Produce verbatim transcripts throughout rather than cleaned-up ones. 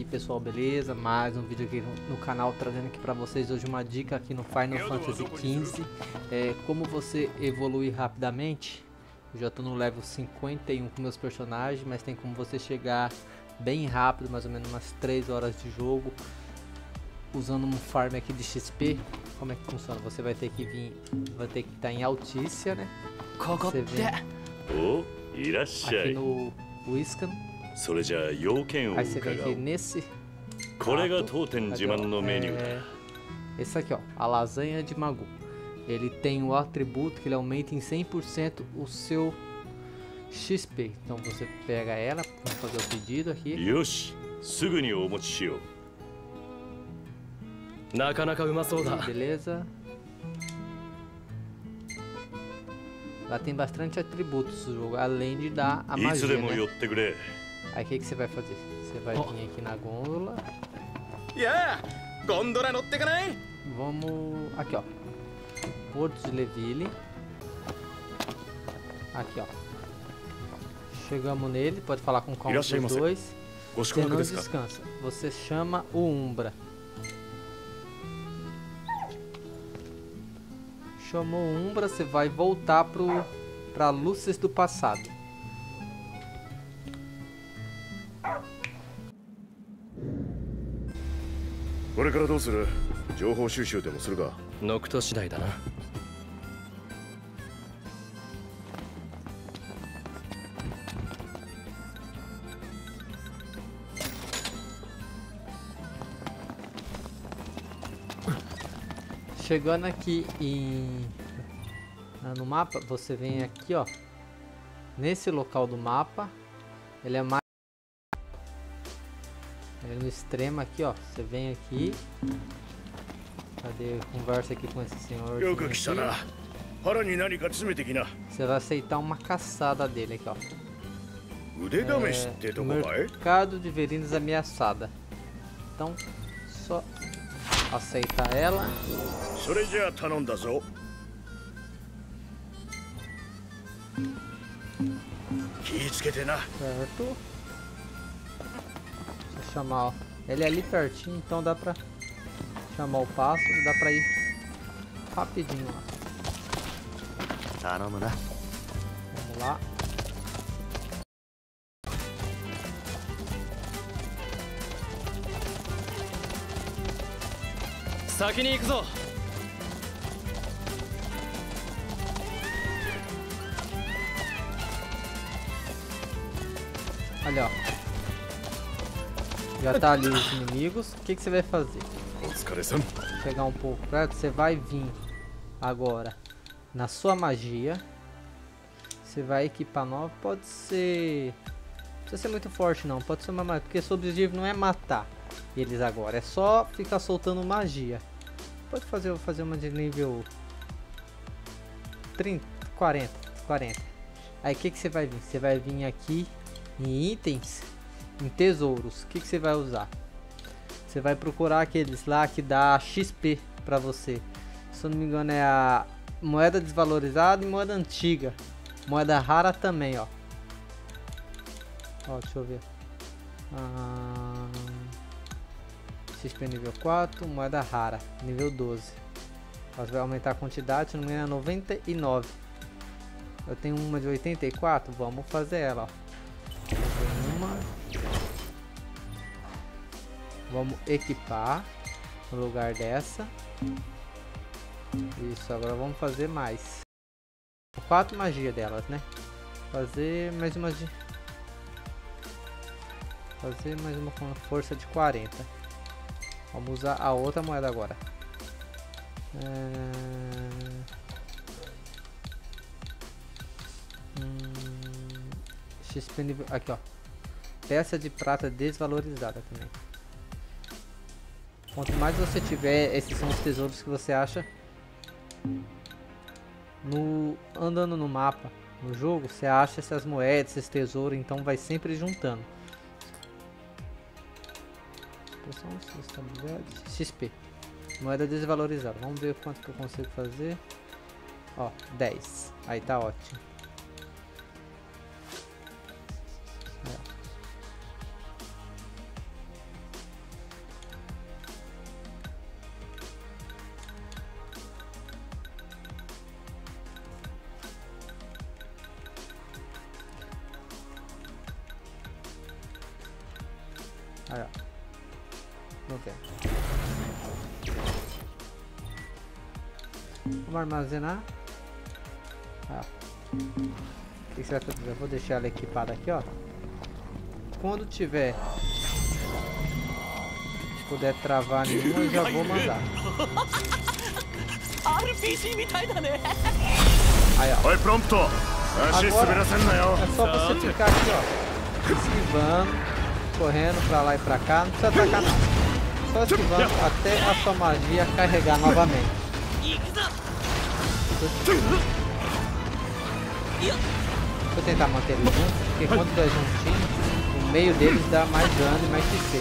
aí pessoal, beleza? Mais um vídeo aqui no, no canal, trazendo aqui pra vocês hoje uma dica aqui no Final Fantasy quinze. É, como você evoluir rapidamente. Eu já tô no level cinquenta e um com meus personagens, mas tem como você chegar bem rápido, mais ou menos umas três horas de jogo, usando um farm aqui de X P. Como é que funciona? Você vai ter que vir, vai ter que estar em Altícia, né? Você vem aqui no Wiscan. Aí você vem aqui nesse prato, é, esse aqui ó, a lasanha de Magu. Ele tem o atributo que ele aumenta em cem por cento o seu X P. Então você pega ela, vamos fazer o pedido aqui. Beleza. Ela tem bastante atributos o jogo, além de dar a magia, né? Aí o que, que você vai fazer? Você vai vir aqui na gôndola. Vamos... Aqui ó, Porto de Leville. Aqui ó, chegamos nele, pode falar com calma dos dois. Você não descansa, você chama o Umbra. Chamou o Umbra, você vai voltar pro, pra Luzes do passado. Chegando aqui em no mapa, você vem aqui ó, nesse local do mapa, ele é mais ele é no extremo aqui ó, você vem aqui, cadê, conversa aqui com esse senhor aqui. Você vai aceitar uma caçada dele aqui ó, é, mercado de Verinas ameaçada, então só aceitar ela. Certo. Deixa eu chamar, ó. Ele é ali pertinho, então dá pra chamar o pássaro, dá pra ir rapidinho lá. Vamos lá. Olha, ó. Já tá ali os inimigos. O que, que você vai fazer? Chegar um pouco perto, você vai vir agora na sua magia. Você vai equipar nova. Pode ser... Não precisa ser muito forte não. Pode ser uma magia, porque seu objetivo não é matar eles agora. É só ficar soltando magia. Pode fazer, vou fazer uma de nível trinta, quarenta, quarenta. Aí o que, que você vai vir? Você vai vir aqui em itens, em tesouros. O que, que você vai usar? Você vai procurar aqueles lá que dá X P pra você. Se eu não me engano é a moeda desvalorizada e moeda antiga. Moeda rara também, ó. Ó, deixa eu ver. Ah, X P nível quatro, moeda rara, nível doze. Mas vai aumentar a quantidade, se não me engano é noventa e nove. Eu tenho uma de oitenta e quatro, vamos fazer ela, ó. Uma. Vamos equipar no lugar dessa. Isso, agora vamos fazer mais. Quatro magias delas, né? Fazer mais uma de... Fazer mais uma com força de quarenta. Vamos usar a outra moeda agora. É... Hum... X P nível... Aqui ó. Peça de prata desvalorizada também. Quanto mais você tiver, esses são os tesouros que você acha no andando no mapa, no jogo, você acha essas moedas, esses tesouros, então vai sempre juntando. X P. Moeda desvalorizada. Vamos ver quanto que eu consigo fazer. Ó, dez. Aí tá ótimo. Aí, ó. Não tem. Vamos armazenar. Ah. O que você vai fazer? Eu vou deixar ela equipada aqui, ó. Quando tiver, se puder travar nenhuma, eu já vou mandar. Aí, ó. Oi, pronto. Agora é só você ficar aqui, ó, esquivando, correndo pra lá e pra cá. Não precisa atacar não. Só esquivando até a sua magia carregar novamente. Deixa eu tentar manter eles juntos, porque quando dois juntinhos, o meio deles dá mais dano e mais X P.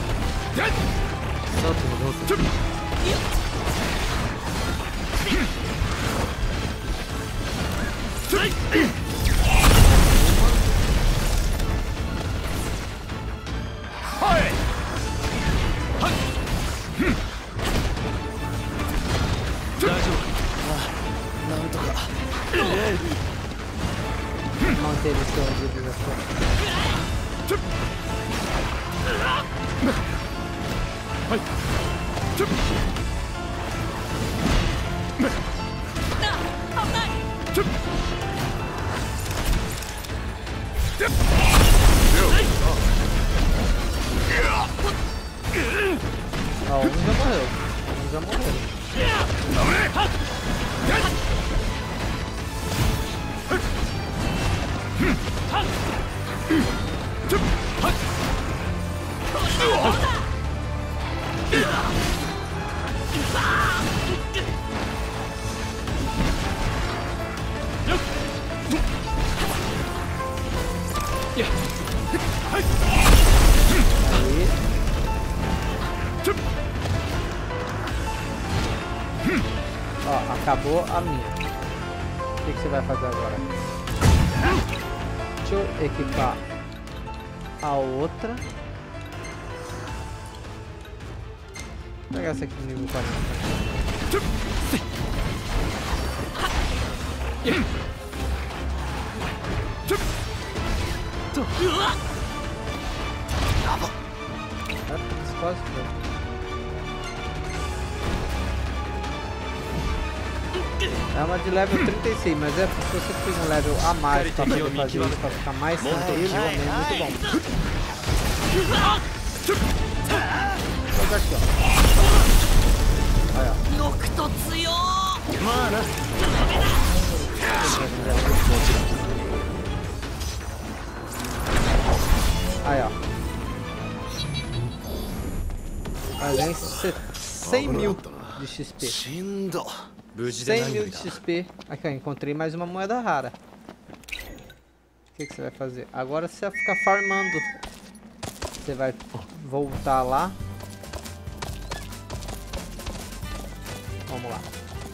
Manter eles escondidos assim. Ó, um já morreu. Um já morreu. Ó, acabou a minha. O que, que você vai fazer agora? Deixa eu equipar a outra. Vou pegar essa aqui no nível quarenta. Quase foi. É uma de level trinta e seis, mas é se você fizer um level a mais pra poder fazer isso, pra ficar mais tranquilo, é muito bom. Vou jogar aqui, ó. Aí, ó. Aí, ó. Vai ganhar cem mil de X P. cem mil de X P. Aqui, ó, encontrei mais uma moeda rara. O que, que você vai fazer? Agora você vai ficar farmando. Você vai voltar lá. Vamos lá.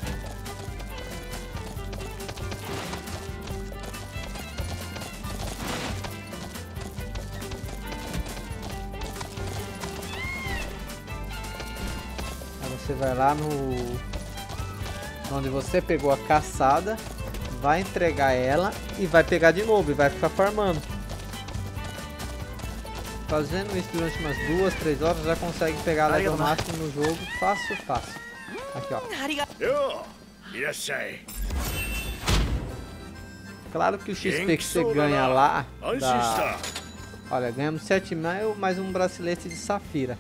Você vai lá no onde você pegou a caçada, vai entregar ela e vai pegar de novo e vai ficar farmando. Fazendo isso durante umas duas, três horas já consegue pegar a level máximo no jogo, fácil, fácil. Aqui, ó. Claro que o X P que você ganha lá dá... Olha, ganhamos sete mil mais um bracelete de safira.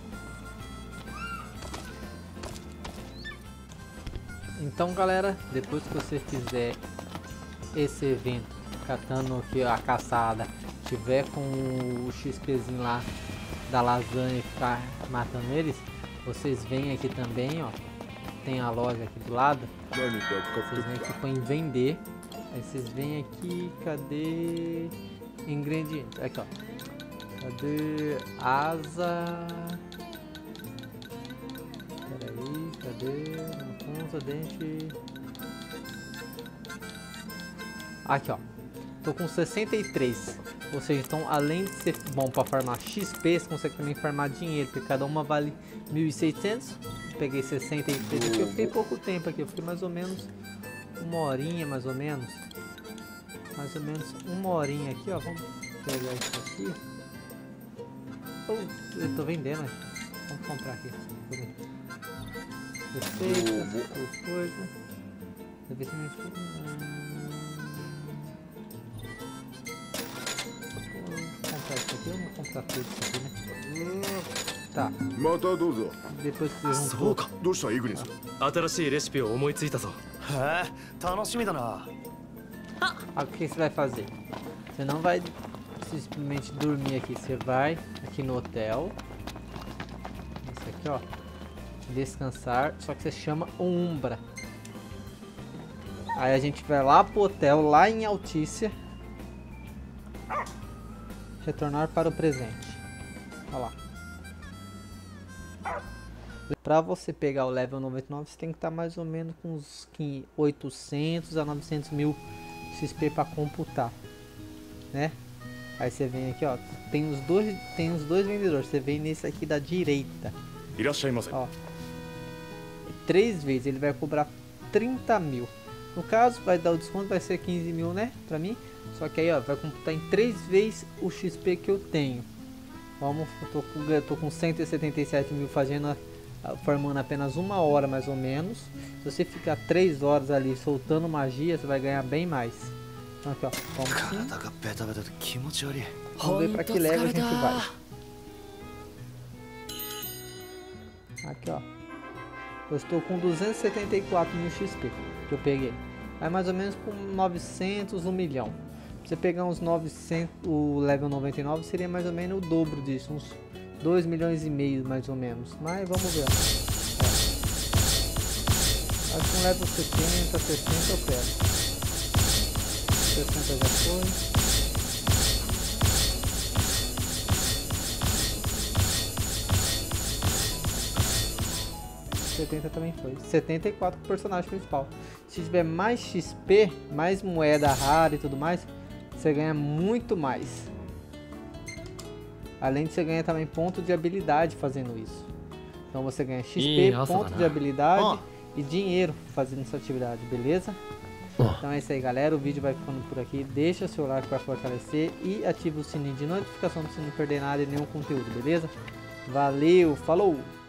Então, galera, depois que você fizer esse evento, catando aqui a caçada, tiver com o XPzinho lá da lasanha e ficar matando eles, vocês vêm aqui também, ó, tem a loja aqui do lado, vocês vêm aqui em vender, aí vocês vêm aqui, cadê ingredientes, aqui ó, cadê asa, peraí, cadê, ponta, dente, aqui ó, tô com sessenta e três, ou seja, então além de ser bom para farmar X P, você consegue também farmar dinheiro, porque cada uma vale mil e seiscentos. Peguei sessenta e três aqui, eu fiquei pouco tempo aqui, eu fiquei mais ou menos uma horinha, mais ou menos, mais ou menos uma horinha aqui, ó, vamos pegar isso aqui, tô, eu tô vendendo aqui. Vamos comprar aqui. Receitas, essas coisas. Investimento. Vou comprar isso aqui, eu vou comprar tudo isso aqui, né? Tá. Depois que você juntou. Ah, o que você vai fazer? Você não vai simplesmente dormir aqui, você vai aqui no hotel. Esse aqui, ó. Descansar, só que você chama Umbra. Aí a gente vai lá pro hotel, lá em Altícia. Retornar para o presente. Olha lá. Pra você pegar o level noventa e nove, você tem que estar mais ou menos com uns oitocentos a novecentos mil X P para computar, né? Aí você vem aqui, ó, tem os dois, tem os dois vendedores. Você vem nesse aqui da direita. Ó, três vezes ele vai cobrar trinta mil. No caso, vai dar o desconto, vai ser quinze mil, né? Pra mim. Só que aí, ó, vai computar em três vezes o X P que eu tenho. Vamos, eu tô com, eu tô com cento e setenta e sete mil fazendo a, a, formando apenas uma hora mais ou menos. Se você ficar três horas ali soltando magia, você vai ganhar bem mais. Então aqui, ó, vamos sim. Vamos ver pra que level a gente vai. Aqui, ó. Eu estou com duzentos e setenta e quatro mil X P que eu peguei. Vai mais ou menos com novecentos, um milhão. Pra você pegar uns novecentos, o level noventa e nove seria mais ou menos o dobro disso, uns dois milhões e meio mais ou menos. Mas vamos ver. É. Acho que um level setenta, sessenta eu pego. sessenta já foi. setenta também foi. setenta e quatro pro personagem principal. Se tiver mais X P, mais moeda rara e tudo mais, você ganha muito mais. Além de você ganhar também ponto de habilidade fazendo isso. Então você ganha X P, ponto de habilidade oh. e dinheiro fazendo essa atividade, beleza? Oh. Então é isso aí, galera. O vídeo vai ficando por aqui. Deixa seu like para fortalecer e ativa o sininho de notificação para você não perder nada e nenhum conteúdo, beleza? Valeu, falou!